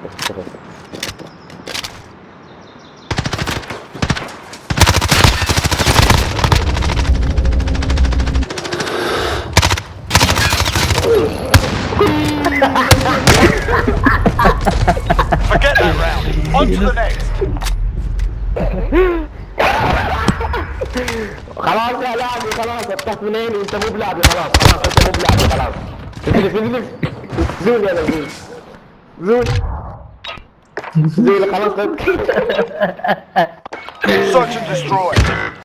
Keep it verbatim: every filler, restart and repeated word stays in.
Forget that round. On to the next. خلاص يا لاعبي خلاص افتح من عيني انت مو بلاعبي خلاص خلاص انت مو بلاعبي خلاص. اجلس اجلس زول يا زول زول زول خلاص. Search and destroy.